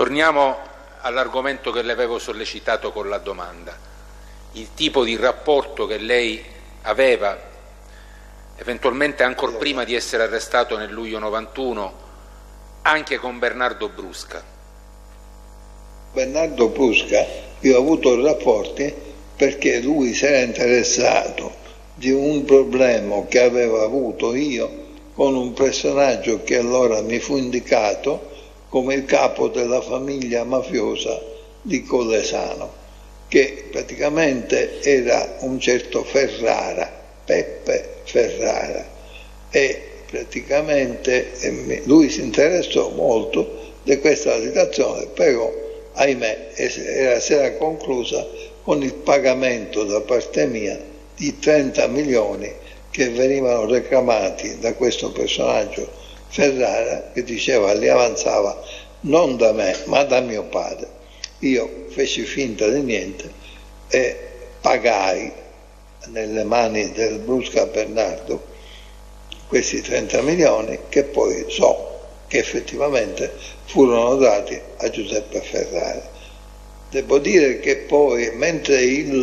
Torniamo all'argomento che le avevo sollecitato con la domanda. Il tipo di rapporto che lei aveva, eventualmente ancora prima di essere arrestato nel luglio 91, anche con Bernardo Brusca. Bernardo Brusca, io ho avuto rapporti perché lui si era interessato di un problema che avevo avuto io con un personaggio che allora mi fu indicato come il capo della famiglia mafiosa di Collesano, che praticamente era un certo Ferrara, Peppe Ferrara, e praticamente lui si interessò molto di questa situazione, però ahimè si era conclusa con il pagamento da parte mia di 30 milioni che venivano reclamati da questo personaggio Ferrara, che diceva li avanzava non da me ma da mio padre. Io feci finta di niente e pagai nelle mani del Brusca Bernardo questi 30 milioni che poi so che effettivamente furono dati a Giuseppe Ferrara. Devo dire che poi, mentre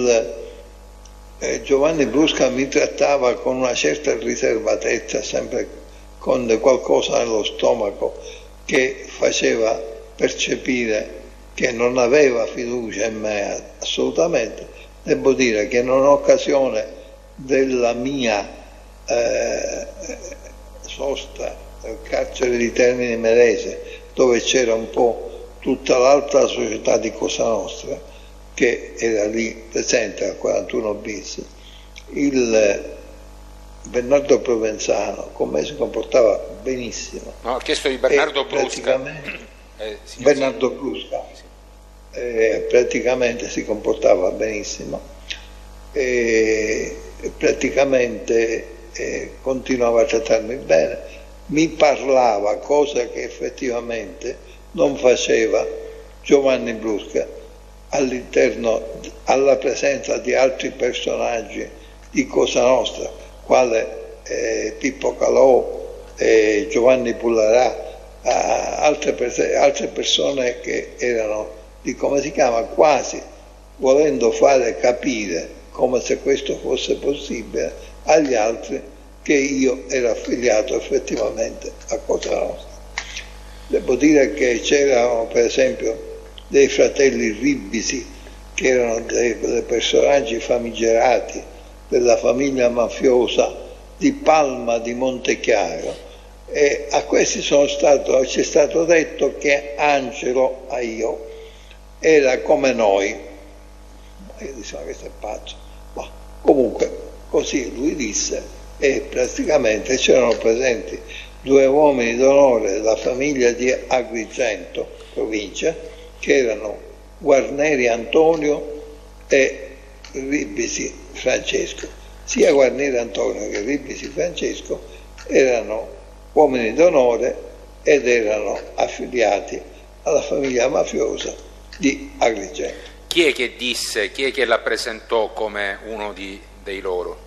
Giovanni Brusca mi trattava con una certa riservatezza, sempre con qualcosa nello stomaco che faceva percepire che non aveva fiducia in me assolutamente, devo dire che in un'occasione della mia sosta al carcere di Termini Imerese, dove c'era un po' tutta l'alta società di Cosa Nostra che era lì presente al 41 bis, il Bernardo Provenzano con me si comportava benissimo. No, ho chiesto di Bernardo Brusca. Bernardo Brusca praticamente si comportava benissimo e praticamente continuava a trattarmi bene, mi parlava, cosa che effettivamente non faceva Giovanni Brusca all'interno, alla presenza di altri personaggi di Cosa Nostra, quale Pippo Calò, Giovanni Pullarà, altre persone che erano di, come si chiama, quasi volendo fare capire, come se questo fosse possibile, agli altri che io ero affiliato effettivamente a Cosa Nostra. Devo dire che c'erano per esempio dei fratelli Ribisi, che erano dei personaggi famigerati della famiglia mafiosa di Palma di Montechiaro, e a questi ci è stato detto che Angelo Aio era come noi. Io dicevo, ma questo è pazzo, ma comunque così lui disse, e praticamente c'erano presenti due uomini d'onore della famiglia di Agrigento, provincia, che erano Guarneri Antonio e Ribisi Francesco. Sia Guarneri Antonio che Ribisi Francesco erano uomini d'onore ed erano affiliati alla famiglia mafiosa di Agrigento. Chi è che disse, chi è che la presentò come uno dei loro?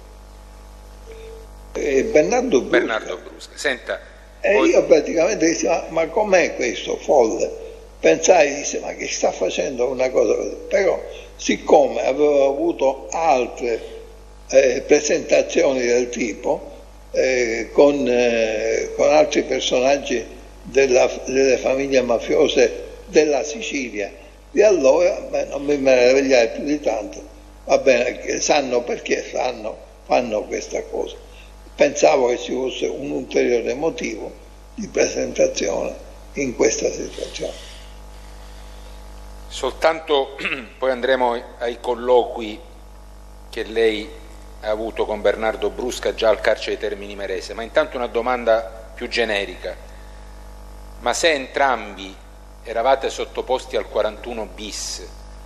Bernardo Brusca. Bernardo Brusca. Senta, io praticamente dissi, ma com'è questo folle? Pensai, disse, ma che sta facendo una cosa così? Però siccome avevo avuto altre presentazioni del tipo con altri personaggi delle famiglie mafiose della Sicilia, e allora non mi meravigliai più di tanto, va bene, che sanno perché fanno questa cosa. Pensavo che ci fosse un ulteriore motivo di presentazione in questa situazione. Soltanto poi andremo ai colloqui che lei ha avuto con Bernardo Brusca già al carcere di Termini Imerese, ma intanto una domanda più generica: ma se entrambi eravate sottoposti al 41 bis,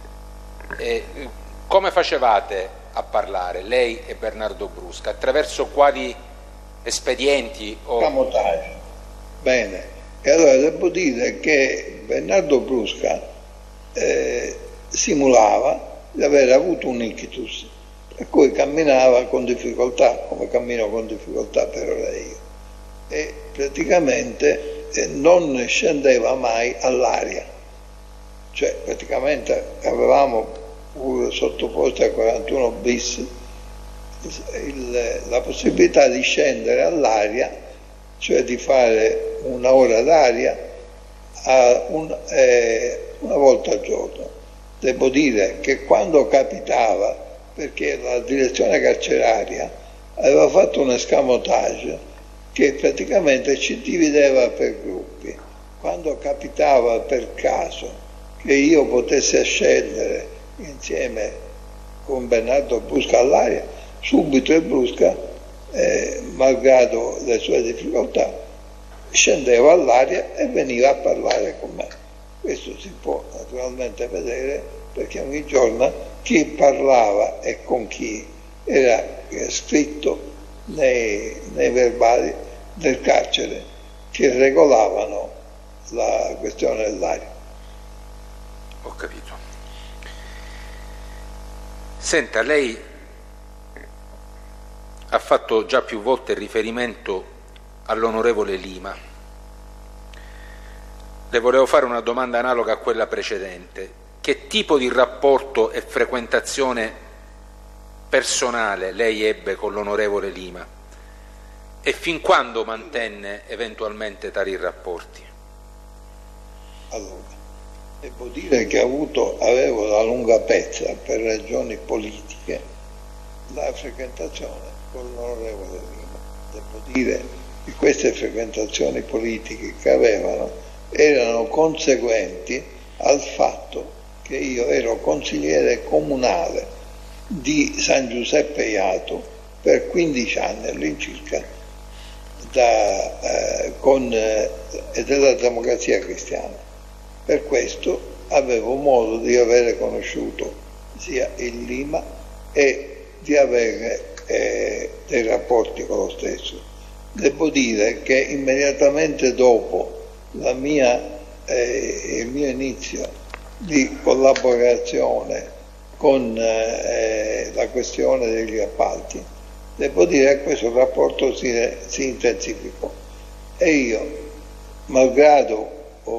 come facevate a parlare, lei e Bernardo Brusca? Attraverso quali espedienti? Camotaggio. Bene, e allora devo dire che Bernardo Brusca simulava di aver avuto un ictus, per cui camminava con difficoltà, come cammino con difficoltà per ora io, e praticamente non scendeva mai all'aria, cioè praticamente avevamo sottoposto al 41 bis la possibilità di scendere all'aria, cioè di fare un'ora d'aria una volta al giorno. Devo dire che quando capitava, perché la direzione carceraria aveva fatto un escamotage che praticamente ci divideva per gruppi, quando capitava per caso che io potessi scendere insieme con Bernardo Brusca all'aria, subito il Brusca, malgrado le sue difficoltà, scendeva all'aria e veniva a parlare con me. Questo si può naturalmente vedere, perché ogni giorno chi parlava e con chi era scritto nei verbali del carcere che regolavano la questione dell'aria. Ho capito. Senta, lei ha fatto già più volte riferimento all'onorevole Lima. Le volevo fare una domanda analoga a quella precedente. Che tipo di rapporto e frequentazione personale lei ebbe con l'onorevole Lima e fin quando mantenne eventualmente tali rapporti? Allora, devo dire che avevo la lunga pezza per ragioni politiche la frequentazione con l'onorevole Lima. Devo dire che queste frequentazioni politiche che avevano erano conseguenti al fatto che io ero consigliere comunale di San Giuseppe Jato per 15 anni all'incirca della Democrazia Cristiana. Per questo avevo modo di avere conosciuto sia il Lima e di avere dei rapporti con lo stesso. Devo dire che immediatamente dopo il mio inizio di collaborazione con la questione degli appalti, devo dire che questo rapporto si intensificò e io, malgrado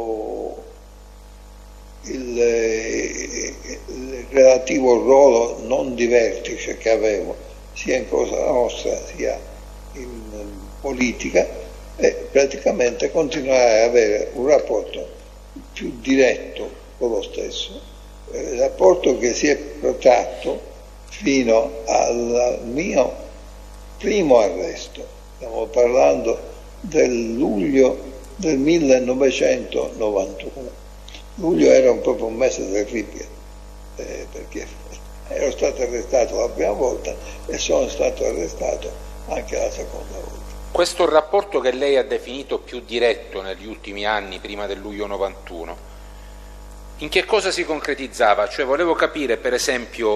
il relativo ruolo non di vertice che avevo sia in Cosa Nostra sia in politica, praticamente continuai ad avere un rapporto più diretto con lo stesso, rapporto che si è protratto fino al mio primo arresto. Stiamo parlando del luglio del 1991. Luglio era proprio un mese terribile, perché ero stato arrestato la prima volta e sono stato arrestato anche la seconda volta. Questo rapporto che lei ha definito più diretto negli ultimi anni, prima del luglio 91, in che cosa si concretizzava? Cioè, volevo capire, per esempio,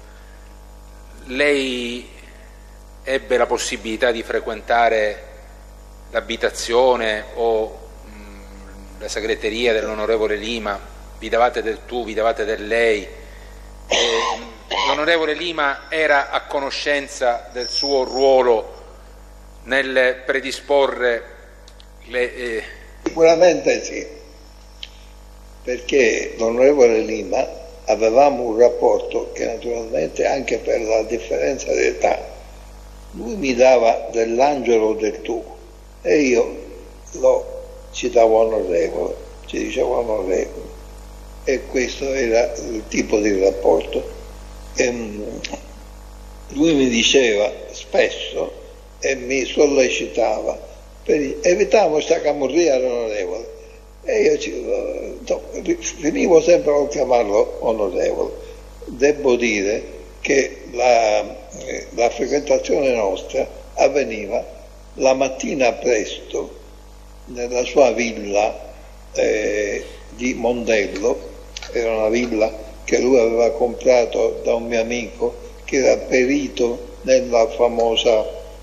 lei ebbe la possibilità di frequentare l'abitazione o la segreteria dell'onorevole Lima, vi davate del tu, vi davate del lei, l'onorevole Lima era a conoscenza del suo ruolo nel predisporre le... Sicuramente sì, perché l'onorevole Lima avevamo un rapporto che naturalmente, anche per la differenza di età, lui mi dava dell'angelo del tu e io lo citavo onorevole, ci dicevo onorevole, e questo era il tipo di rapporto. E lui mi diceva spesso e mi sollecitava per evitare questa camorria all'onorevole, e io finivo sempre con chiamarlo onorevole. Devo dire che la frequentazione nostra avveniva la mattina presto nella sua villa di Mondello. Era una villa che lui aveva comprato da un mio amico che era perito nella famosa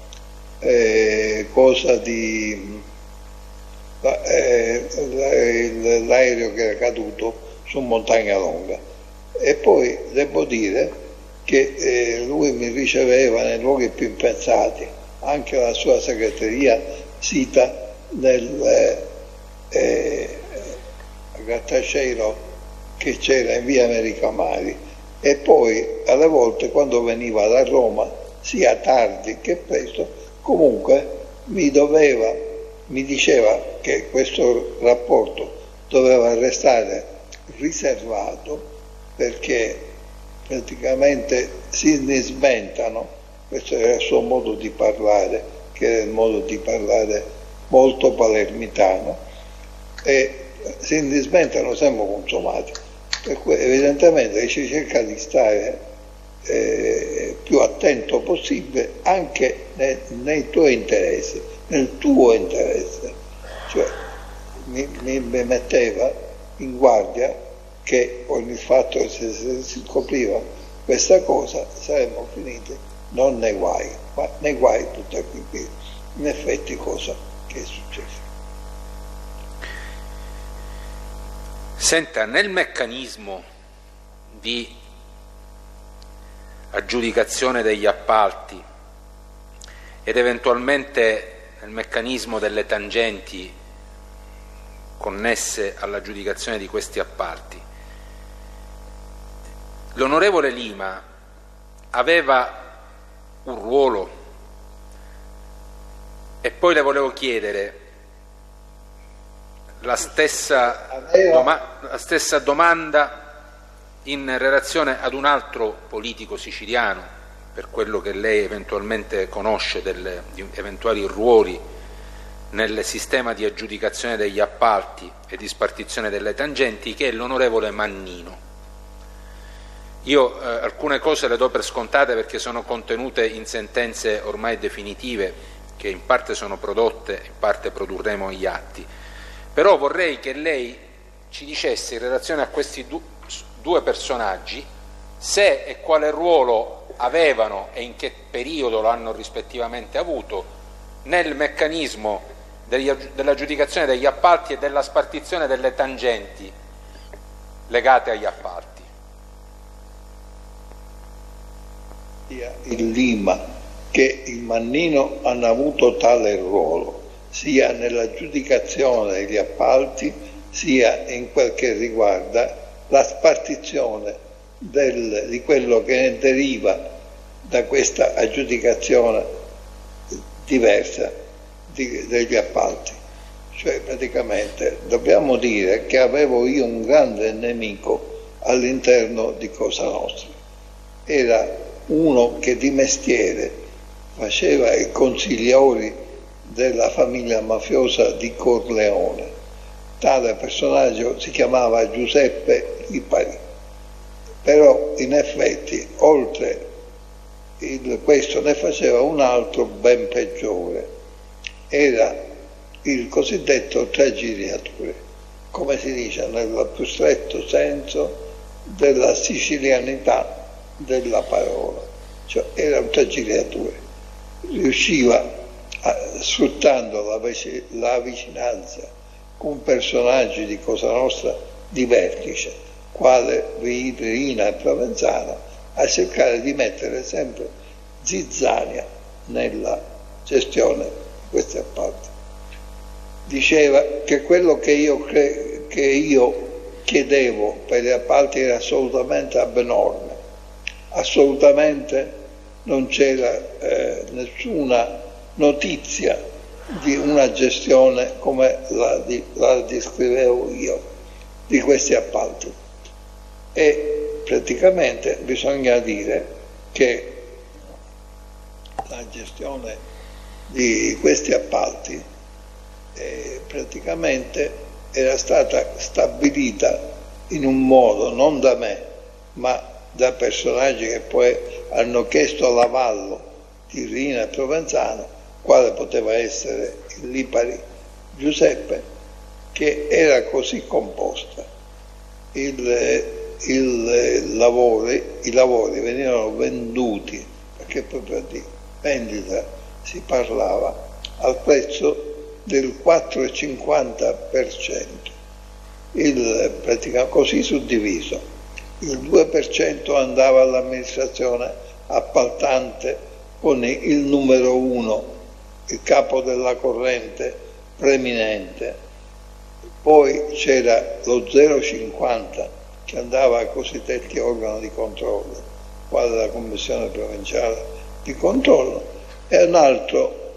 cosa di l'aereo che era caduto su Montagna Longa. E poi devo dire che lui mi riceveva nei luoghi più impensati, anche la sua segreteria sita nel grattacielo che c'era in via Americamari, e poi alle volte quando veniva da Roma, sia tardi che presto, comunque mi diceva che questo rapporto doveva restare riservato perché praticamente si sventano, questo era il suo modo di parlare, che era il modo di parlare molto palermitano, e si sventano sempre consumati, per cui evidentemente si cerca di stare più attento possibile anche nei tuoi interessi, nel tuo interesse, cioè mi metteva in guardia che con il fatto che se si scopriva questa cosa saremmo finiti non nei guai, ma nei guai tutti qui. In effetti cosa che è successo? Senta, nel meccanismo di aggiudicazione degli appalti ed eventualmente nel meccanismo delle tangenti connesse all'aggiudicazione di questi appalti, l'onorevole Lima aveva un ruolo, e poi le volevo chiedere la stessa domanda in relazione ad un altro politico siciliano, per quello che lei eventualmente conosce di eventuali ruoli nel sistema di aggiudicazione degli appalti e di spartizione delle tangenti, che è l'onorevole Mannino. Io alcune cose le do per scontate perché sono contenute in sentenze ormai definitive che in parte sono prodotte, in parte produrremo gli atti, però vorrei che lei ci dicesse in relazione a questi due personaggi se e quale ruolo avevano e in che periodo lo hanno rispettivamente avuto nel meccanismo dell'aggiudicazione degli appalti e della spartizione delle tangenti legate agli appalti. Il Lima che il Mannino hanno avuto tale ruolo sia nell'aggiudicazione degli appalti sia in quel che riguarda la spartizione di quello che ne deriva da questa aggiudicazione diversa degli appalti. Cioè praticamente dobbiamo dire che avevo io un grande nemico all'interno di Cosa Nostra. Era uno che di mestiere faceva i consigliori della famiglia mafiosa di Corleone. Tale personaggio si chiamava Giuseppe Lipari, però in effetti oltre questo ne faceva un altro ben peggiore, era il cosiddetto tragiriatore, come si dice nel più stretto senso della sicilianità della parola, cioè era un tragiriatore, riusciva sfruttando la vicinanza con personaggi di Cosa Nostra di vertice, quale Rina e Provenzano, a cercare di mettere sempre zizzania nella gestione di questi appalti. Diceva che quello che io chiedevo per gli appalti era assolutamente abnorme, assolutamente non c'era nessuna notizia di una gestione come la descrivevo io di questi appalti, e praticamente bisogna dire che la gestione di questi appalti praticamente era stata stabilita in un modo non da me ma da personaggi che poi hanno chiesto l'avallo di Rina e Provenzano, quale poteva essere il Lipari Giuseppe, che era così composta. I lavori venivano venduti, perché proprio di vendita si parlava, al prezzo del 4,50%, praticamente così suddiviso. Il 2% andava all'amministrazione appaltante con il numero 1, il capo della corrente preminente, poi c'era lo 0,50 che andava ai cosiddetti organi di controllo, quale la Commissione provinciale di controllo, e un altro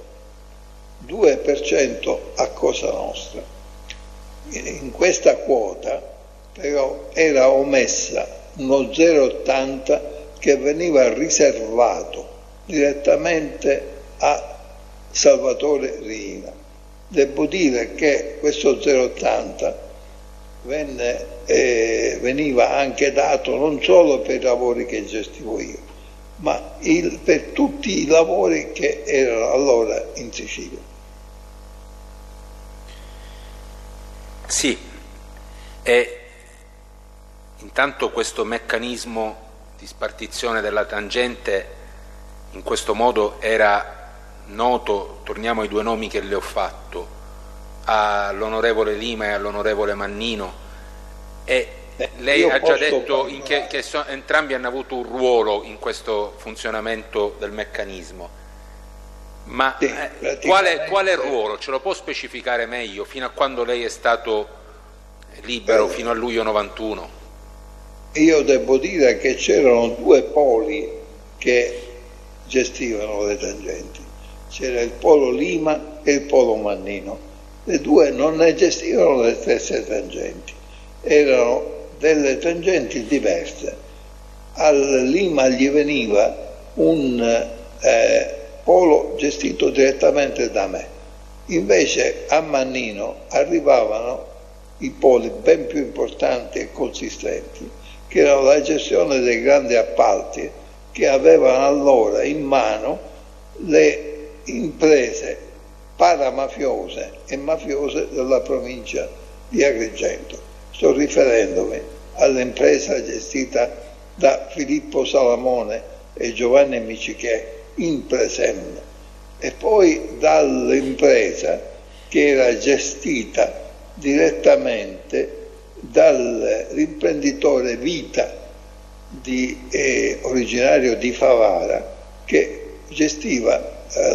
2% a Cosa Nostra. In questa quota però era omessa uno 0,80 che veniva riservato direttamente a Salvatore Riina. Devo dire che questo 0,80 veniva anche dato non solo per i lavori che gestivo io, ma per tutti i lavori che erano allora in Sicilia. Sì, e intanto questo meccanismo di spartizione della tangente in questo modo era noto, torniamo ai due nomi che le ho fatto, all'onorevole Lima e all'onorevole Mannino, e lei ha già detto che entrambi hanno avuto un ruolo in questo funzionamento del meccanismo, ma quale ruolo? Ce lo può specificare meglio? Fino a quando lei è stato libero, fino a luglio 91? Io devo dire che c'erano due poli che gestivano le tangenti, c'era il polo Lima e il polo Mannino. Le due non ne gestivano le stesse tangenti, erano delle tangenti diverse. Al Lima gli veniva un polo gestito direttamente da me, invece a Mannino arrivavano i poli ben più importanti e consistenti, che erano la gestione dei grandi appalti che avevano allora in mano le imprese paramafiose e mafiose della provincia di Agrigento. Sto riferendomi all'impresa gestita da Filippo Salamone e Giovanni Micichè in Presem, e poi dall'impresa che era gestita direttamente dall'imprenditore Vita originario di Favara, che gestiva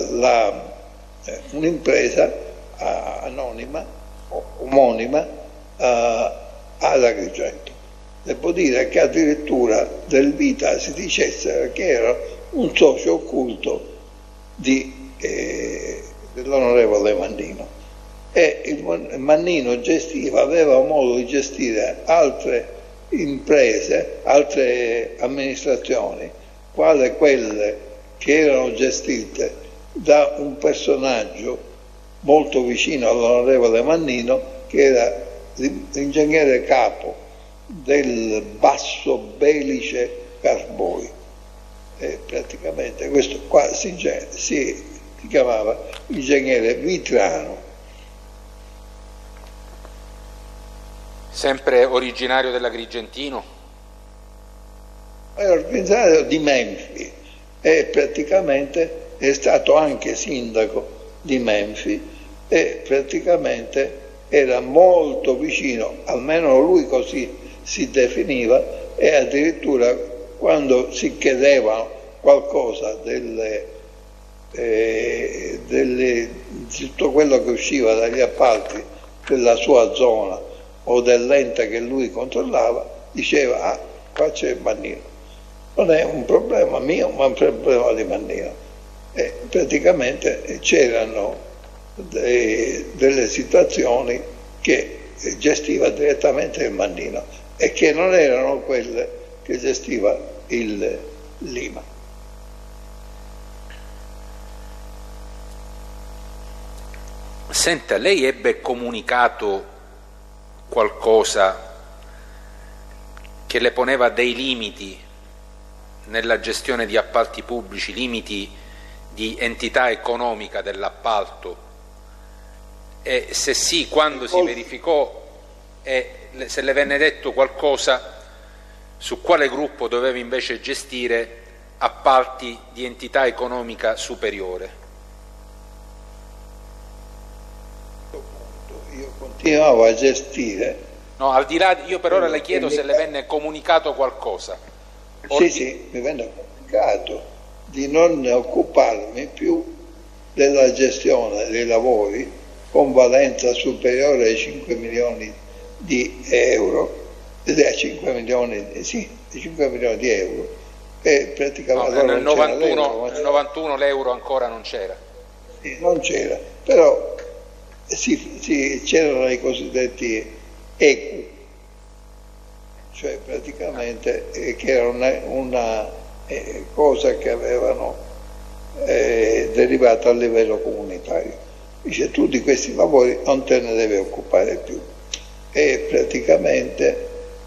un'impresa anonima, omonima, ad Agrigento. Devo dire che addirittura del Vita si dicesse che era un socio occulto dell'onorevole Mannino, e il Mannino aveva modo di gestire altre imprese, altre amministrazioni, quale quelle che erano gestite da un personaggio molto vicino all'onorevole Mannino, che era l'ingegnere capo del Basso Belice Carboi. E praticamente questo qua si chiamava ingegnere Vitrano. Sempre originario dell'Agrigentino? Era originario di Menfi e praticamente è stato anche sindaco di Menfi, e praticamente era molto vicino, almeno lui così si definiva, e addirittura quando si chiedeva qualcosa di tutto quello che usciva dagli appalti della sua zona o dell'ente che lui controllava, diceva: qua c'è Mannino, non è un problema mio ma un problema di Mannino. E praticamente c'erano delle situazioni che gestiva direttamente il Mannino e che non erano quelle che gestiva il Lima. Senta, lei ebbe comunicato qualcosa che le poneva dei limiti nella gestione di appalti pubblici, limiti di entità economica dell'appalto, e se sì, quando si verificò, e se le venne detto qualcosa su quale gruppo doveva invece gestire appalti di entità economica superiore? Io continuavo a gestire. No, al di là, io per ora le chiedo se le venne comunicato qualcosa. Sì, mi venne comunicato di non occuparmi più della gestione dei lavori con valenza superiore ai 5 milioni di euro a 5 milioni, sì, 5 milioni di euro. E praticamente no, nel 91 l'euro ancora non c'era. Sì, non c'era, però c'erano i cosiddetti ECU, cioè praticamente che era una cosa che avevano derivato a livello comunitario. Dice, tu di questi lavori non te ne devi occupare più. E praticamente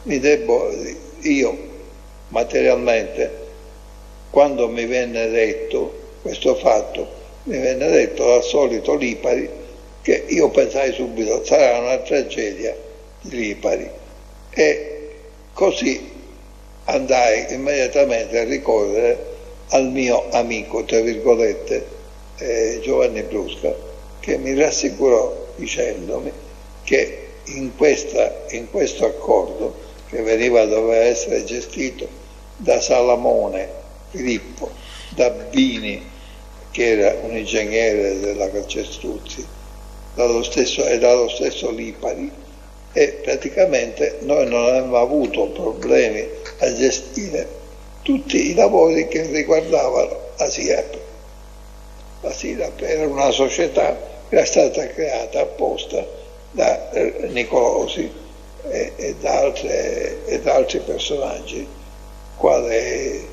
io materialmente, quando mi venne detto questo fatto, mi venne detto dal solito Lipari, che io pensai subito sarà una tragedia di Lipari, e così andai immediatamente a ricorrere al mio amico, tra virgolette, Giovanni Brusca, che mi rassicurò dicendomi che in questo accordo, che doveva essere gestito da Salamone Filippo, da Bini, che era un ingegnere della Calcestruzzi, dallo stesso Lipari, e praticamente noi non avevamo avuto problemi a gestire tutti i lavori che riguardavano la SIAP. La SIAP era una società che era stata creata apposta da Nicolosi e da altri personaggi, quale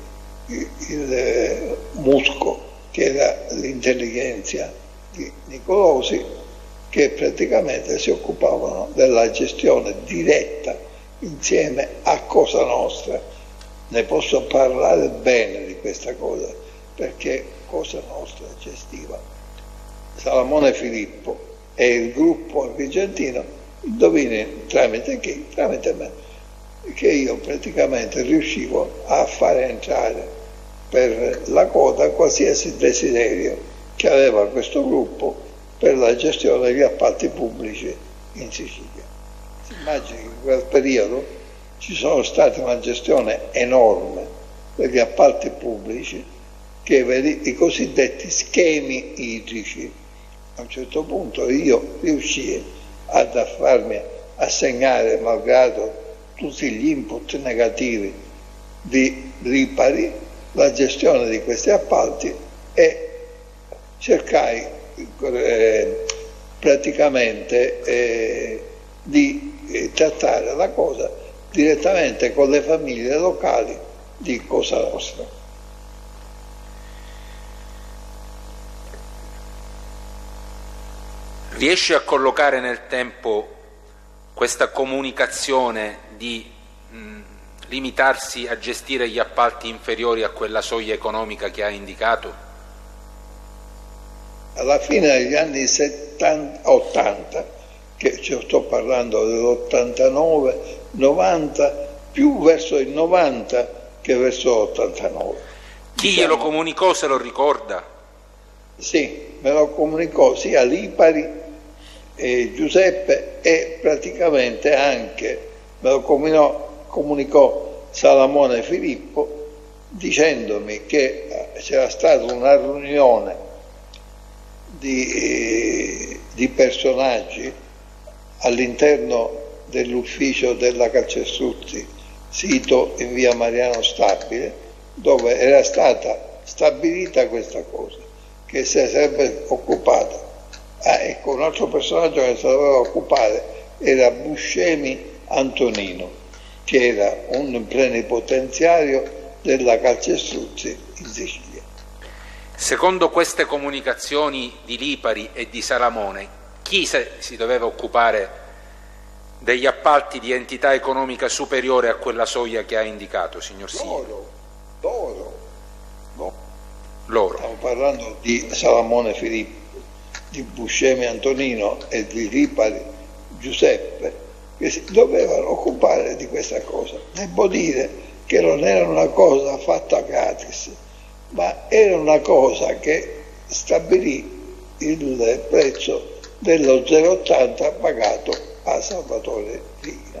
il Musco, che era l'intelligenza di Nicolosi, che praticamente si occupavano della gestione diretta insieme a Cosa Nostra. Ne posso parlare bene di questa cosa, perché Cosa Nostra gestiva Salamone Filippo e il gruppo agrigentino, indovini tramite chi? Tramite me, che io praticamente riuscivo a fare entrare per la quota qualsiasi desiderio che aveva questo gruppo per la gestione degli appalti pubblici in Sicilia. Si immagini che in quel periodo ci sono stati una gestione enorme degli appalti pubblici, che i cosiddetti schemi idrici. A un certo punto io riuscii a farmi assegnare, malgrado tutti gli input negativi di Lipari, la gestione di questi appalti, e cercai praticamente di trattare la cosa direttamente con le famiglie locali di Cosa Nostra. Riesci a collocare nel tempo questa comunicazione di limitarsi a gestire gli appalti inferiori a quella soglia economica che hai indicato? Alla fine degli anni 80, che sto parlando dell'89, 90, più verso il 90 che verso l'89. Chi glielo comunicò, se lo ricorda? Sì, me lo comunicò sia Lipari Giuseppe, e praticamente anche me lo comunicò Salamone Filippo, dicendomi che c'era stata una riunione di personaggi all'interno dell'ufficio della Calcestruzzi, sito in via Mariano Stabile, dove era stata stabilita questa cosa, che si sarebbe occupata. Ecco, un altro personaggio che si doveva occupare era Buscemi Antonino, che era un plenipotenziario della Calcestruzzi in Sicilia. Secondo queste comunicazioni di Lipari e di Salamone, chi si doveva occupare degli appalti di entità economica superiore a quella soglia che ha indicato, signor Signor? Loro. Stiamo parlando di Salamone Filippo, di Buscemi Antonino e di Lipari Giuseppe, che si dovevano occupare di questa cosa. Devo dire che non era una cosa fatta gratis, ma era una cosa che stabilì il prezzo dello 0,80 pagato a Salvatore Riina.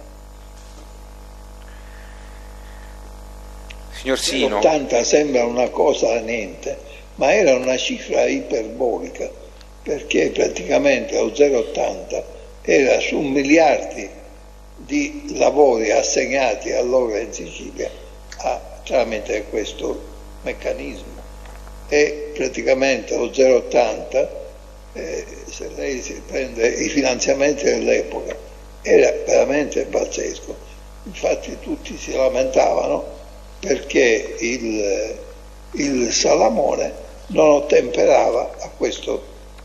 Signor Sino, 80 sembra una cosa a niente, ma era una cifra iperbolica, perché praticamente lo 0,80 era su miliardi di lavori assegnati a loro in Sicilia tramite questo meccanismo. E praticamente lo 0,80, se lei si prende i finanziamenti dell'epoca, era veramente pazzesco. Infatti tutti si lamentavano perché il Salamone non ottemperava a questa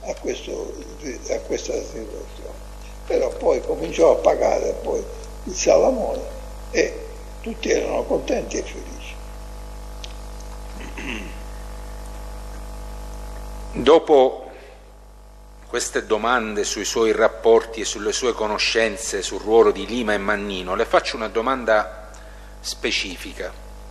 situazione. Però poi cominciò a pagare poi il Salamone e tutti erano contenti e felici. Dopo queste domande sui suoi rapporti e sulle sue conoscenze sul ruolo di Lima e Mannino, le faccio una domanda specifica.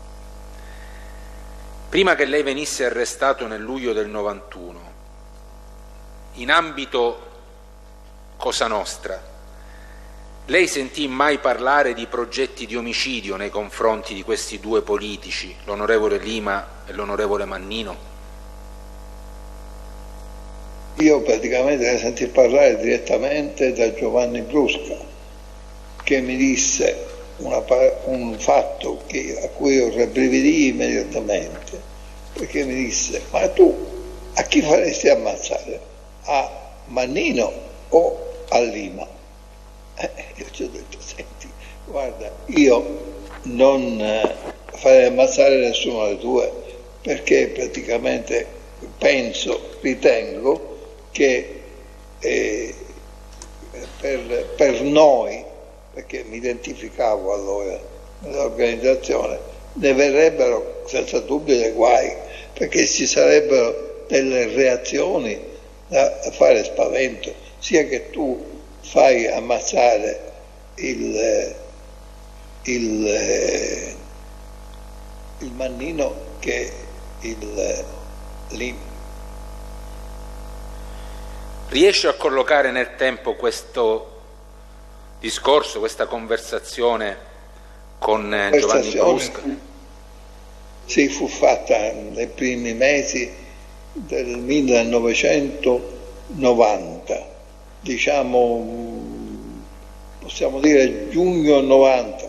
Prima che lei venisse arrestato nel luglio del 91, in ambito Cosa Nostra, lei sentì mai parlare di progetti di omicidio nei confronti di questi due politici, l'onorevole Lima e l'onorevole Mannino? Io praticamente ne sentì parlare direttamente da Giovanni Brusca, che mi disse un fatto a cui io rabbrividii immediatamente, perché mi disse: ma tu a chi faresti ammazzare? A Mannino o a Lima? Io ci ho detto: senti, guarda, io non farei ammazzare nessuno delle due, perché praticamente ritengo che per noi, perché mi identificavo allora nell'organizzazione, ne verrebbero senza dubbio dei guai, perché ci sarebbero delle reazioni da fare spavento, sia che tu fai ammazzare il Mannino che il Lima. Riesce a collocare nel tempo questo discorso, questa conversazione con Giovanni Brusca? Sì, fu fatta nei primi mesi del 1990, diciamo, possiamo dire giugno 90.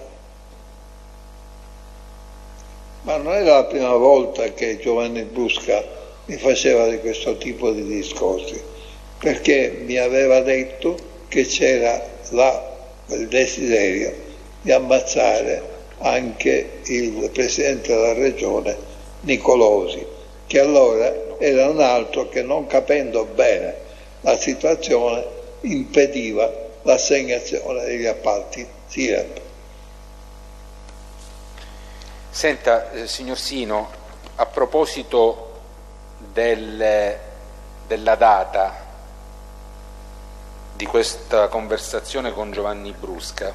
Ma non era la prima volta che Giovanni Brusca mi faceva di questo tipo di discorsi, perché mi aveva detto che c'era il desiderio di ammazzare anche il presidente della regione Nicolosi, che allora era un altro che, non capendo bene la situazione, impediva l'assegnazione degli appalti SIRAP. Senta, signor Sino, a proposito della data di questa conversazione con Giovanni Brusca,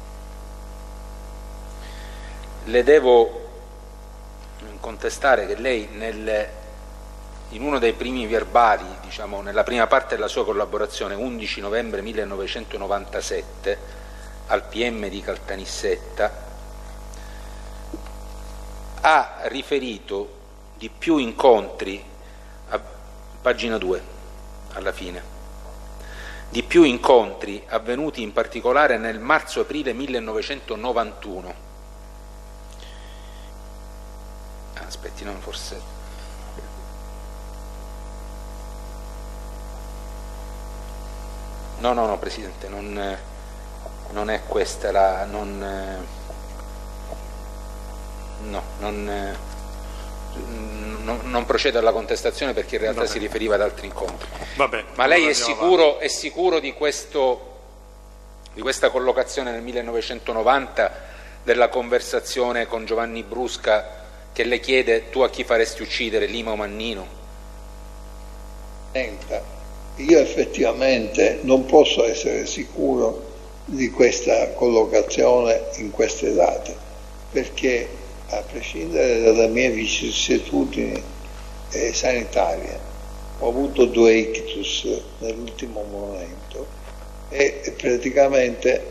le devo contestare che lei in uno dei primi verbali, diciamo nella prima parte della sua collaborazione, 11 novembre 1997 al PM di Caltanissetta, ha riferito di più incontri, a pagina 2 alla fine, di più incontri avvenuti in particolare nel marzo-aprile 1991. Aspetti, no, forse... No, Presidente, non è questa la... non procede alla contestazione, perché in realtà si riferiva ad altri incontri. Vabbè, ma lei è sicuro di questa collocazione nel 1990, della conversazione con Giovanni Brusca, che le chiede: tu a chi faresti uccidere, Lima o Mannino? Io effettivamente non posso essere sicuro di questa collocazione in queste date, perché a prescindere dalle mie vicissitudini sanitarie, ho avuto 2 ictus nell'ultimo momento e praticamente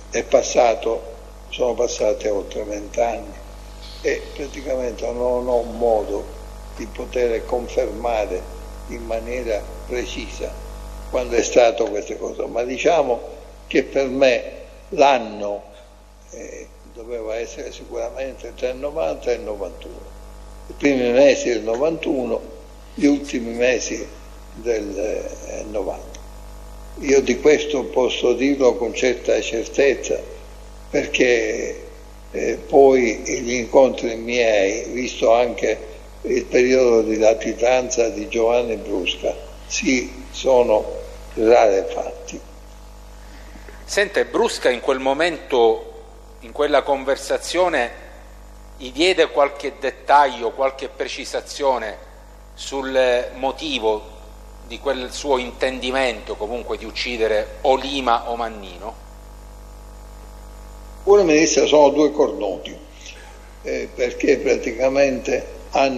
sono passati oltre 20 anni e praticamente non ho modo di poter confermare in maniera precisa quando è stato queste cose, ma diciamo che per me l'anno doveva essere sicuramente tra il 90 e il 91, i primi mesi del 91, gli ultimi mesi del 90. Io di questo posso dirlo con certa certezza, perché poi gli incontri miei, visto anche il periodo di latitanza di Giovanni Brusca, si sono rarefatti. Sente, Brusca in quel momento, in quella conversazione, gli diede qualche dettaglio, qualche precisazione sul motivo di quel suo intendimento comunque di uccidere o Lima o Mannino? Ora, ministro, sono due cornuti, perché praticamente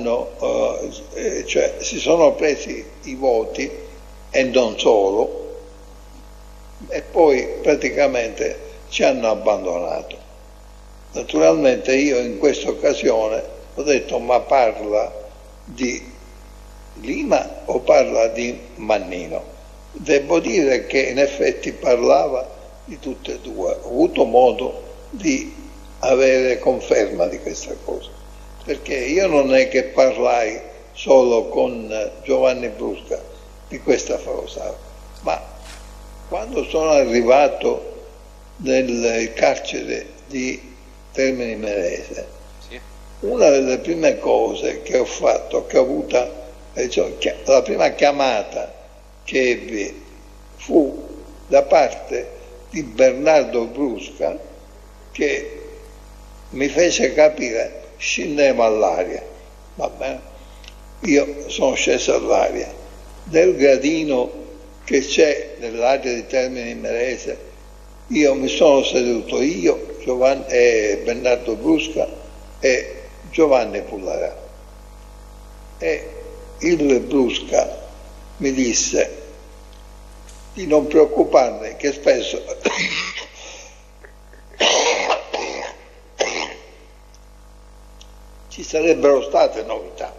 cioè, si sono presi i voti e non solo, e poi praticamente ci hanno abbandonato. Naturalmente io in questa occasione ho detto: ma parla di Lima o parla di Mannino? Devo dire che in effetti parlava di tutte e due. Ho avuto modo di avere conferma di questa cosa, perché io non è che parlai solo con Giovanni Brusca di questa cosa, ma quando sono arrivato nel carcere di Termini Imerese, sì, una delle prime cose che ho fatto, che ho avuto, la prima chiamata che ebbi fu da parte di Bernardo Brusca, che mi fece capire: scendeva all'aria. Va bene? Io sono sceso all'aria del gradino che c'è nell'area di Termini Imerese. Io mi sono seduto, io, Bernardo Brusca e Giovanni Pullarà, e il Brusca mi disse di non preoccuparmi, che spesso ci sarebbero state novità.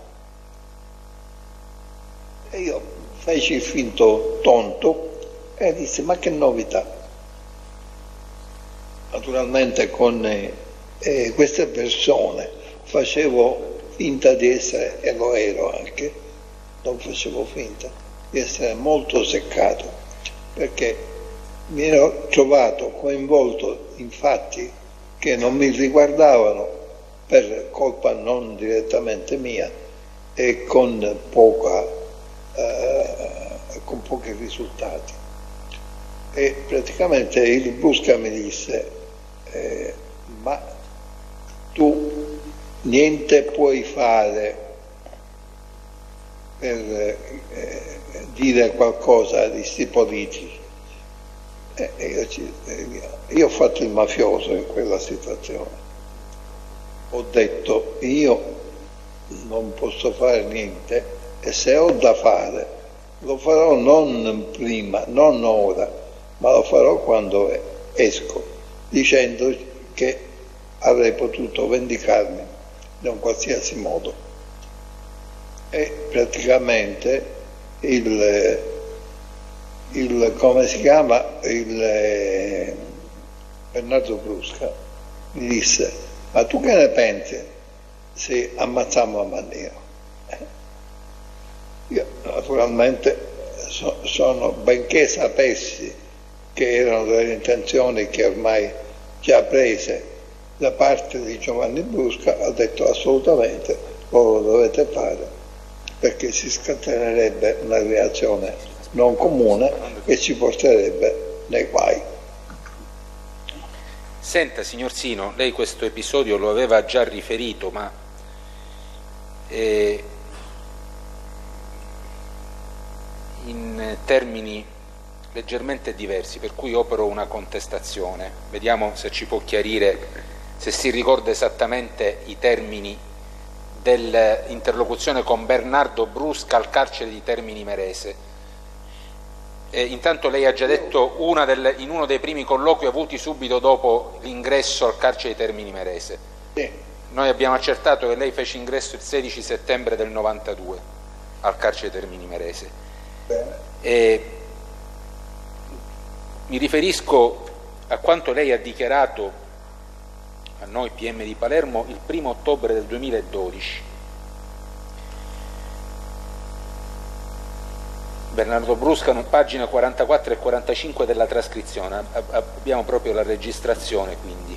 E io feci il finto tonto e disse: ma che novità? Naturalmente con queste persone facevo finta di essere, e lo ero anche, non facevo finta di essere molto seccato, perché mi ero trovato coinvolto in fatti che non mi riguardavano, per colpa non direttamente mia, e con pochi risultati. E praticamente il Brusca mi disse: ma tu niente puoi fare per dire qualcosa di sti politici? Io ho fatto il mafioso in quella situazione. Ho detto: io non posso fare niente, e se ho da fare lo farò non prima, non ora, ma lo farò quando esco, dicendo che avrei potuto vendicarmi in un qualsiasi modo. E praticamente come si chiama, Bernardo Brusca mi disse: ma tu che ne pensi se ammazziamo a Mannino? Io naturalmente benché sapessi che erano delle intenzioni che ormai già prese da parte di Giovanni Brusca, ho detto: assolutamente lo dovete fare, perché si scatenerebbe una reazione non comune che ci porterebbe nei guai. Senta, signor Sino, lei questo episodio lo aveva già riferito, ma in termini leggermente diversi, per cui opero una contestazione. Vediamo se ci può chiarire, se si ricorda esattamente i termini dell'interlocuzione con Bernardo Brusca al carcere di Termini Imerese. Intanto lei ha già detto in uno dei primi colloqui avuti subito dopo l'ingresso al carcere di Termini Imerese. Sì. Noi abbiamo accertato che lei fece ingresso il 16 settembre del 92 al carcere di Termini Imerese. Bene. Mi riferisco a quanto lei ha dichiarato a noi PM di Palermo il 1° ottobre del 2012. Bernardo Bruscano, pagina 44 e 45 della trascrizione, abbiamo proprio la registrazione, quindi.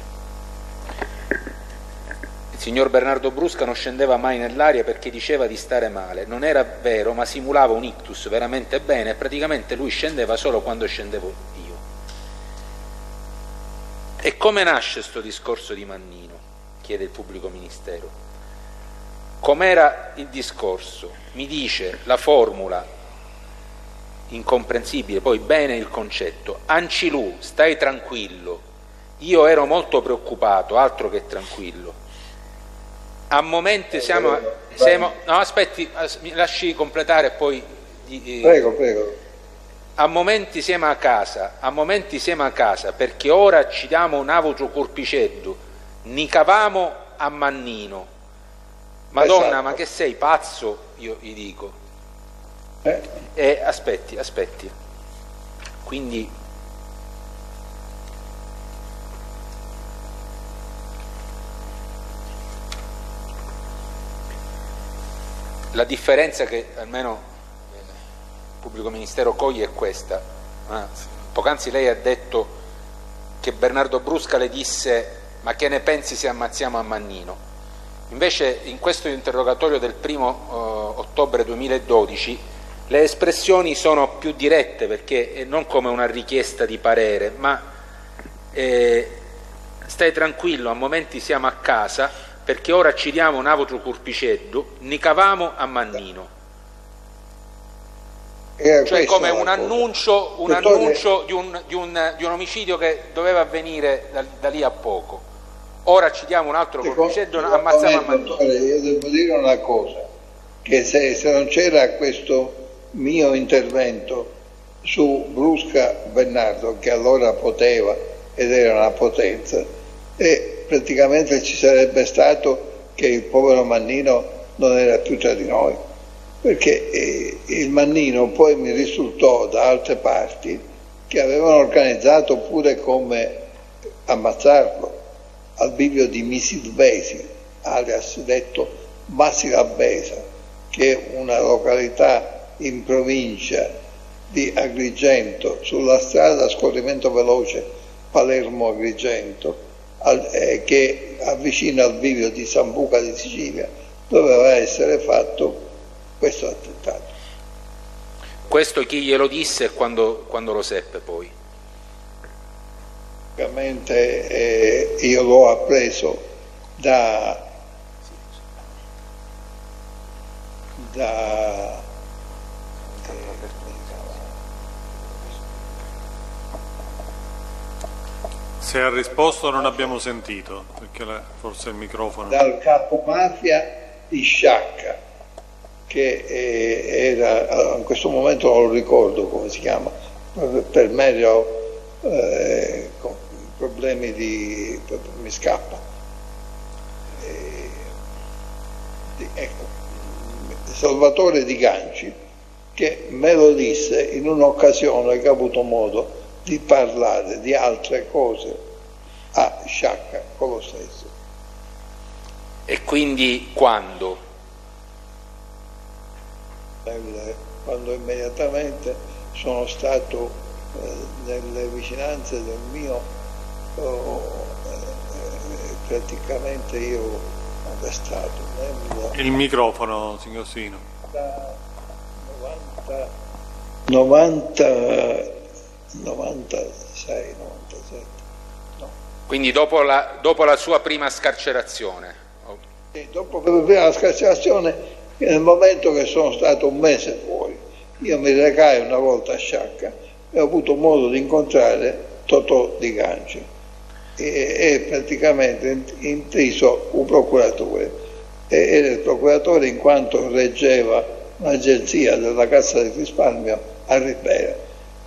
Il signor Bernardo Brusca non scendeva mai nell'aria perché diceva di stare male, non era vero, ma simulava un ictus veramente bene e praticamente lui scendeva solo quando scendevo io. E come nasce sto discorso di Mannino? Chiede il pubblico ministero. Com'era il discorso? Mi dice la formula incomprensibile, poi bene il concetto. Ancilù, stai tranquillo, io ero molto preoccupato, altro che tranquillo. A momenti siamo no, aspetti, mi lasci completare poi. Prego. A momenti siamo a casa perché ora ci diamo un avotro corpiceddu, ni cavamo a Mannino. Madonna, esatto. Ma che sei pazzo? Io gli dico. Aspetti. Quindi la differenza che almeno il pubblico ministero coglie è questa. Poc'anzi lei ha detto che Bernardo Brusca le disse: ma che ne pensi se ammazziamo a Mannino? Invece in questo interrogatorio del 1° ottobre 2012 le espressioni sono più dirette, perché non come una richiesta di parere, ma stai tranquillo, a momenti siamo a casa perché ora ci diamo un avotro curpiceddu, ni cavamo a Mannino. Cioè come un annuncio di un omicidio che doveva avvenire da lì a poco. Ora ci diamo un altro curpiceddu, ammazziamo a Mannino. Io devo dire una cosa, che se non c'era questo mio intervento su Brusca Bernardo, che allora poteva ed era una potenza, e praticamente ci sarebbe stato che il povero Mannino non era più tra di noi, perché il Mannino poi mi risultò da altre parti che avevano organizzato pure come ammazzarlo al bivio di Misilvesi, alias detto Masilabesa, che è una località in provincia di Agrigento, sulla strada a scorrimento veloce Palermo-Agrigento, che avvicina al bivio di Sambuca di Sicilia, doveva essere fatto questo attentato. Questo chi glielo disse e quando lo seppe poi? Ovviamente io l'ho appreso da Se ha risposto non abbiamo sentito, perché forse il microfono... Dal capo mafia di Sciacca, che era, in questo momento non lo ricordo come si chiama, per meglio con problemi mi scappa. Ecco, Salvatore Di Ganci, che me lo disse in un'occasione che ho avuto modo di parlare di altre cose a Sciacca con lo stesso. E quindi quando? Quando immediatamente sono stato nelle vicinanze del mio, praticamente io arrestato. Il microfono, signor Sino. 96, 97, no. Quindi dopo la sua prima scarcerazione? Sì, dopo la prima scarcerazione, nel momento che sono stato un mese fuori, io mi recai una volta a Sciacca e ho avuto modo di incontrare Totò Di Ganci e praticamente intriso un procuratore, e era il procuratore in quanto reggeva un'agenzia della Cassa di Risparmio a Ribera.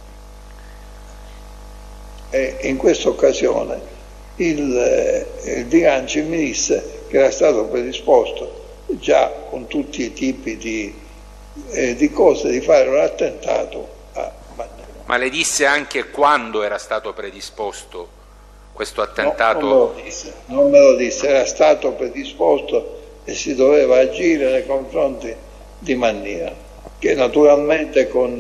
E in questa occasione il Di Ganci mi disse che era stato predisposto già con tutti i tipi di cose di fare un attentato a Mannino. Ma le disse anche quando era stato predisposto questo attentato? No, non me lo disse, era stato predisposto e si doveva agire nei confronti di Mannino, che naturalmente con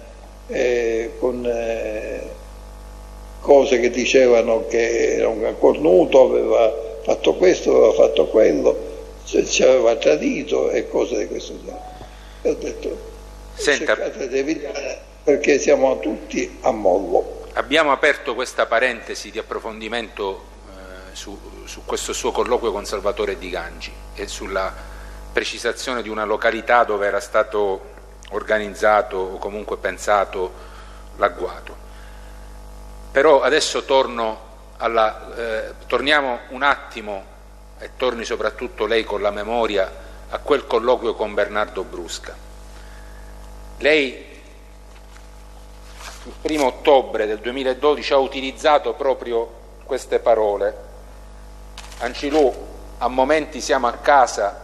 cose che dicevano che era un cornuto, aveva fatto questo, aveva fatto quello, ci aveva tradito e cose di questo genere. E ho detto, cercate di evitare perché siamo tutti a mollo. Abbiamo aperto questa parentesi di approfondimento su questo suo colloquio con Salvatore Di Gangi e sulla precisazione di una località dove era stato organizzato o comunque pensato l'agguato. Però adesso torniamo un attimo, e torni soprattutto lei con la memoria, a quel colloquio con Bernardo Brusca. Lei il 1° ottobre del 2012 ha utilizzato proprio queste parole: Ancilù, a momenti siamo a casa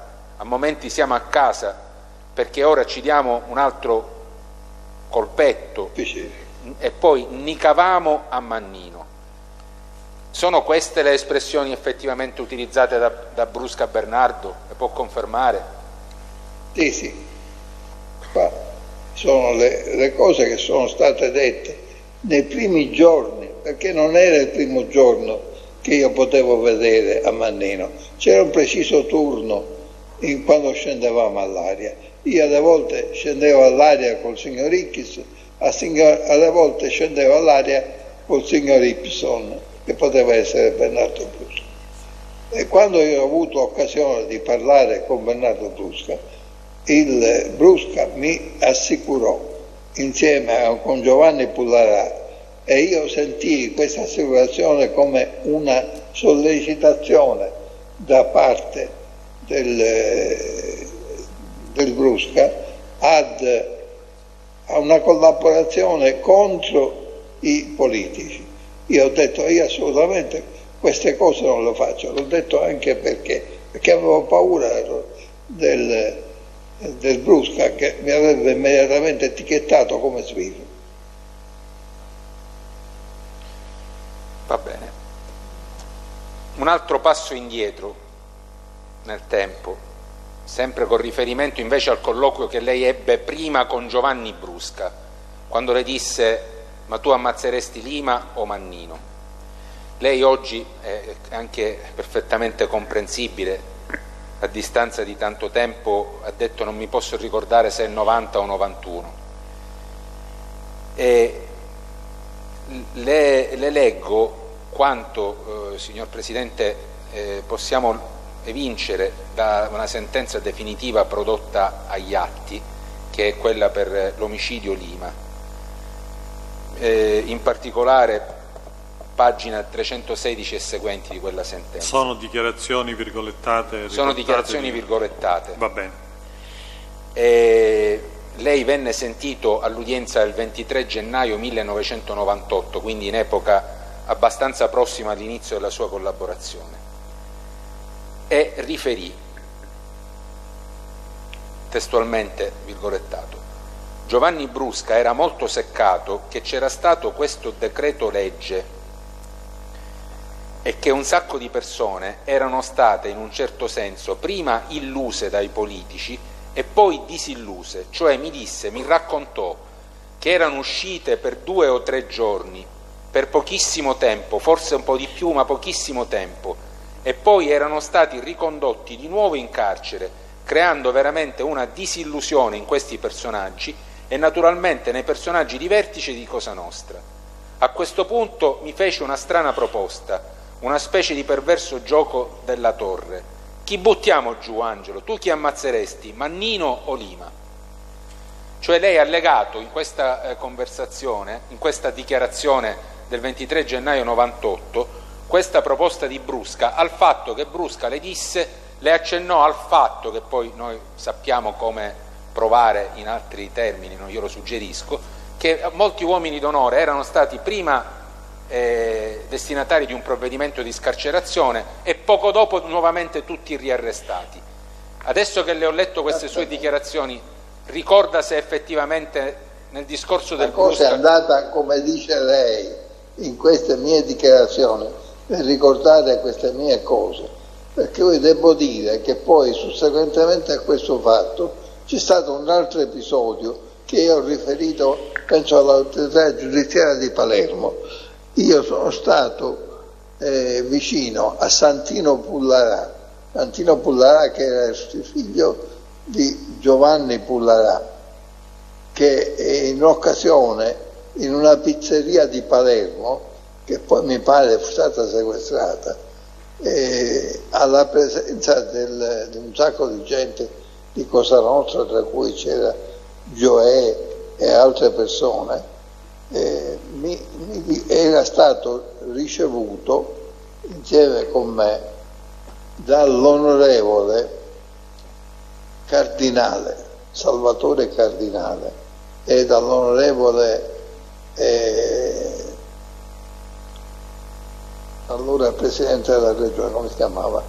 perché ora ci diamo un altro colpetto e poi nicavamo a Mannino. Sono queste le espressioni effettivamente utilizzate da Brusca a Bernardo? Le può confermare? Sì. Sono le cose che sono state dette nei primi giorni, perché non era il primo giorno che io potevo vedere a Mannino, c'era un preciso turno quando scendevamo all'aria. Io alle volte scendevo all'aria col signor Ickis, alle volte scendevo all'aria col signor Ipson, che poteva essere Bernardo Brusca. E quando io ho avuto occasione di parlare con Bernardo Brusca, il Brusca mi assicurò, insieme con Giovanni Pullarà, e io sentii questa assicurazione come una sollecitazione da parte del Brusca a una collaborazione contro i politici. Io ho detto, io assolutamente queste cose non le faccio, l'ho detto anche perché avevo paura del Brusca, che mi avrebbe immediatamente etichettato come svilo. Va bene. Un altro passo indietro nel tempo, sempre con riferimento invece al colloquio che lei ebbe prima con Giovanni Brusca, quando le disse: ma tu ammazzeresti Lima o Mannino? Lei oggi, è anche perfettamente comprensibile, a distanza di tanto tempo, ha detto: non mi posso ricordare se è 90 o 91. E le leggo quanto, signor Presidente, possiamo evincere da una sentenza definitiva prodotta agli atti, che è quella per l'omicidio Lima. In particolare pagina 316 e seguenti di quella sentenza. Sono dichiarazioni virgolettate? Sono dichiarazioni virgolettate. Va bene. Lei venne sentito all'udienza del 23 gennaio 1998, quindi in epoca abbastanza prossima all'inizio della sua collaborazione, e riferì, testualmente virgolettato: Giovanni Brusca era molto seccato che c'era stato questo decreto legge e che un sacco di persone erano state in un certo senso prima illuse dai politici e poi disilluse, cioè mi raccontò che erano uscite per 2 o 3 giorni, per pochissimo tempo, forse un po' di più, ma pochissimo tempo, e poi erano stati ricondotti di nuovo in carcere, creando veramente una disillusione in questi personaggi e naturalmente nei personaggi di vertice di Cosa Nostra. A questo punto mi fece una strana proposta, una specie di perverso gioco della torre. Chi buttiamo giù, Angelo? Tu chi ammazzeresti, Mannino o Lima? Cioè lei ha legato in questa conversazione, in questa dichiarazione del 23 gennaio 98, questa proposta di Brusca al fatto che Brusca le accennò al fatto, che poi noi sappiamo come provare in altri termini, non io lo suggerisco, che molti uomini d'onore erano stati prima destinatari di un provvedimento di scarcerazione e poco dopo nuovamente tutti riarrestati. Adesso che le ho letto queste sue dichiarazioni, ricorda se effettivamente nel discorso del La cosa Brusca... è andata come dice lei in queste mie dichiarazioni, per ricordare queste mie cose, perché io devo dire che poi susseguentemente a questo fatto c'è stato un altro episodio che io ho riferito, penso all'autorità giudiziaria di Palermo. Io sono stato vicino a Santino Pullarà che era il figlio di Giovanni Pullarà, che in un'occasione in una pizzeria di Palermo, che poi mi pare fu stata sequestrata, alla presenza di un sacco di gente di Cosa Nostra, tra cui c'era Gioè e altre persone, era stato ricevuto insieme con me dall'onorevole Cardinale, Salvatore Cardinale, e dall'onorevole allora Presidente della Regione, come si chiamava?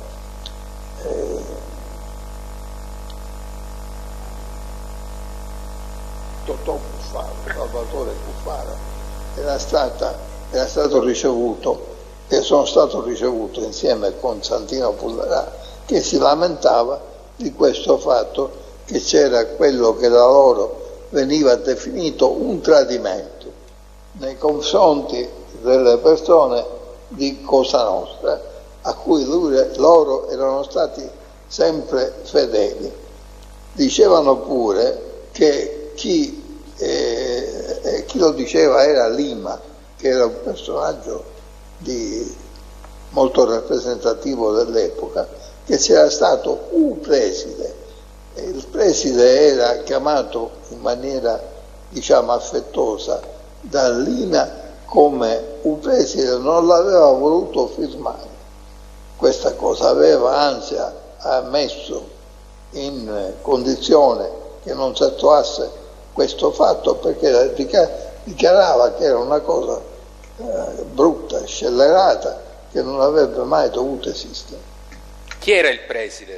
Totò Cuffaro, Salvatore Cuffaro, era stato ricevuto, e sono stato ricevuto insieme con Santino Pullarà, che si lamentava di questo fatto, che c'era quello che da loro veniva definito un tradimento nei confronti delle persone di Cosa Nostra, a cui loro erano stati sempre fedeli. Dicevano pure che chi lo diceva era Lima, che era un personaggio molto rappresentativo dell'epoca, che c'era stato un preside, e il preside era chiamato in maniera, diciamo, affettuosa da Lima come un preside, non l'aveva voluto firmare questa cosa, aveva anzi messo in condizione che non si attuasse questo fatto, perché dichiarava che era una cosa brutta, scellerata, che non avrebbe mai dovuto esistere. Chi era il preside?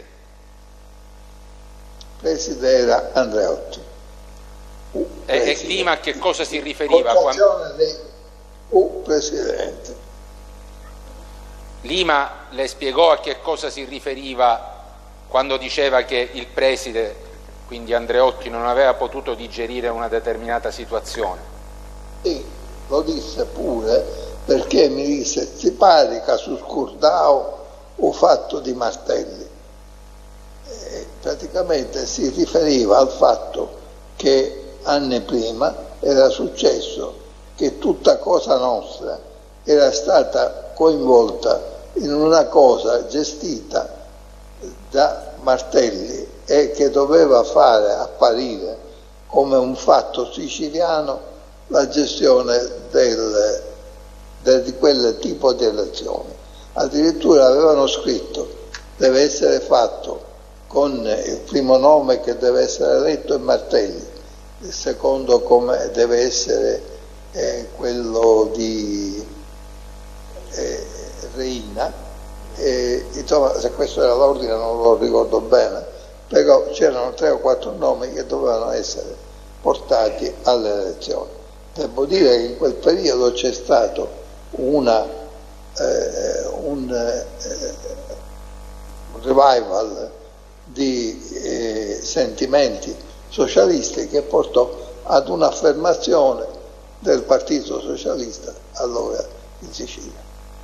Il preside era Andreotti. E Lima a che cosa si riferiva? Presidente. Lima le spiegò a che cosa si riferiva quando diceva che il preside, quindi Andreotti, non aveva potuto digerire una determinata situazione? Sì, lo disse pure, perché mi disse: si parica su Scurdao o fatto di Martelli. Praticamente si riferiva al fatto che anni prima era successo che tutta Cosa Nostra era stata coinvolta in una cosa gestita da Martelli e che doveva fare apparire come un fatto siciliano la gestione di quel tipo di elezioni. Addirittura avevano scritto: deve essere fatto con il primo nome che deve essere eletto è Martelli, il secondo come deve essere quello di Reina, insomma, se questo era l'ordine non lo ricordo bene, però c'erano 3 o 4 nomi che dovevano essere portati alle elezioni. Devo dire che in quel periodo c'è stato un revival di sentimenti socialisti che portò ad un'affermazione del Partito Socialista allora in Sicilia.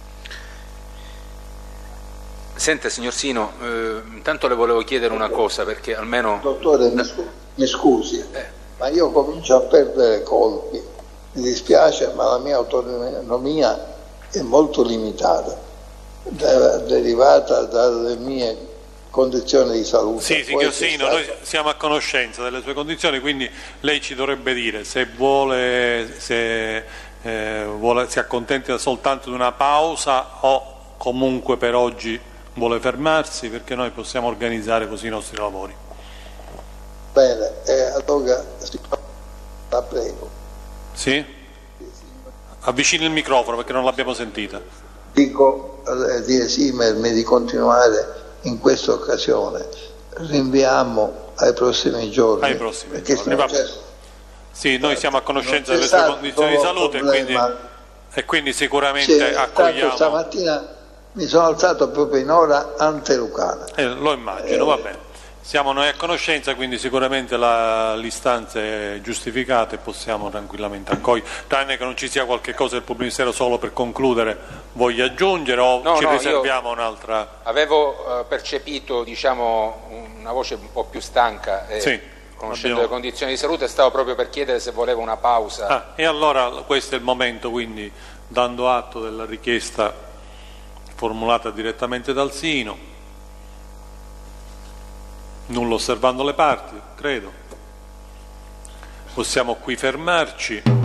Senta, signor Sino, intanto le volevo chiedere una cosa, perché almeno... Dottore, mi scusi, ma io comincio a perdere colpi, mi dispiace, ma la mia autonomia è molto limitata, derivata dalle mie condizioni di salute. Sì, signor Sino, noi siamo a conoscenza delle sue condizioni, quindi lei ci dovrebbe dire se si accontenta soltanto di una pausa o comunque per oggi vuole fermarsi, perché noi possiamo organizzare così i nostri lavori. Bene, allora la prego. Sì? Avvicini il microfono perché non l'abbiamo sentita. Dico di esimermi di continuare in questa occasione, rinviamo ai prossimi giorni. Ai prossimi giorni. Sì, noi siamo a conoscenza delle sue condizioni di salute e quindi sicuramente accogliamo. Stamattina mi sono alzato proprio in ora antelucana. Lo immagino, va bene. Siamo noi a conoscenza, quindi sicuramente l'istanza è giustificata e possiamo tranquillamente accogliere, tranne che non ci sia qualche cosa del Pubblico Ministero. Solo per concludere, voglia aggiungere o ci riserviamo un'altra? Avevo percepito, diciamo, una voce un po' più stanca, conoscendo le condizioni di salute, stavo proprio per chiedere se voleva una pausa. E allora questo è il momento, quindi, dando atto della richiesta formulata direttamente dal Sino, nulla osservando le parti, credo, possiamo qui fermarci.